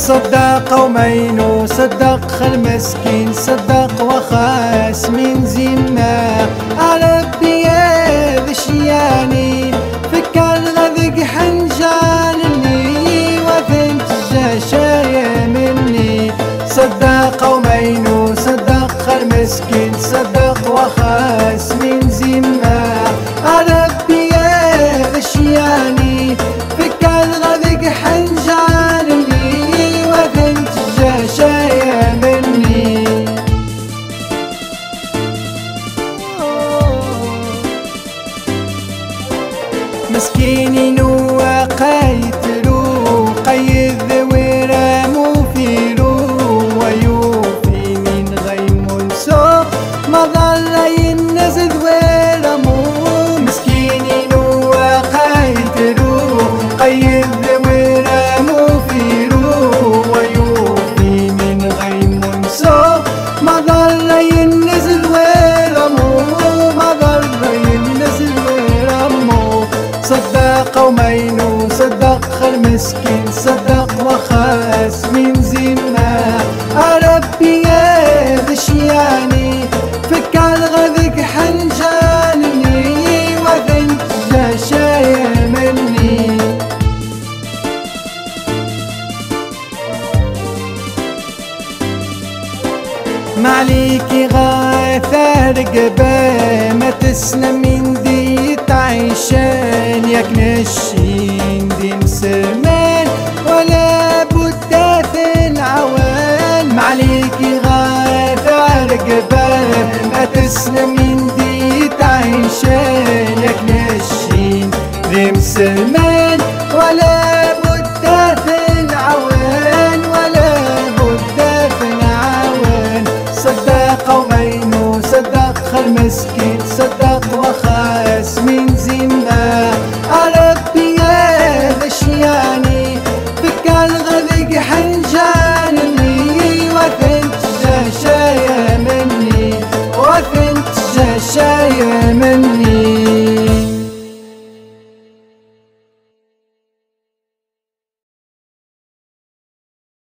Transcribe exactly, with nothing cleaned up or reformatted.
صدق ومينو صدق خل مسكين صدق وخاس من زمه ربي ذشياني فكر غذق حنجان اللي وثنت جاشايا مني صدق ومينو صدق خل مسكين صدق وخاس من زمه ربي ذشياني فكر غذق حنجان اللي وثنت جاشايا مني مسكيني نوى قيتلو قيد ورامو فيلو ويوفي من غيم سوق ما ظل ينزل ورامو مسكيني نوى قيتلو قيد ورامو فيلو ويوفي من غيم سوق ما ظل ينزل ورامو ما ظل ينزل ورامو صدق ومينو صدق خل مسكين صدق وخاس من زمه ربي ذشياني فكر غذق حنجاني وثنت جاشايا مني معليكي غاثة رقبة ما تسلم من دي تعيشان ياك نشين دي مسرمان ولا بد في العوان معليكي غاثة رقبة ما تسلم من دي تعيشان ياك نشين دي مسرمان ولا بد في العوان ولا بد في العوان صدق ومينو صدق خل مسكين صدق وخاس من زمه ربي ذشياني فكر غذق حنجان اللي وثنت جاشايا مني وثنت جاشايا مني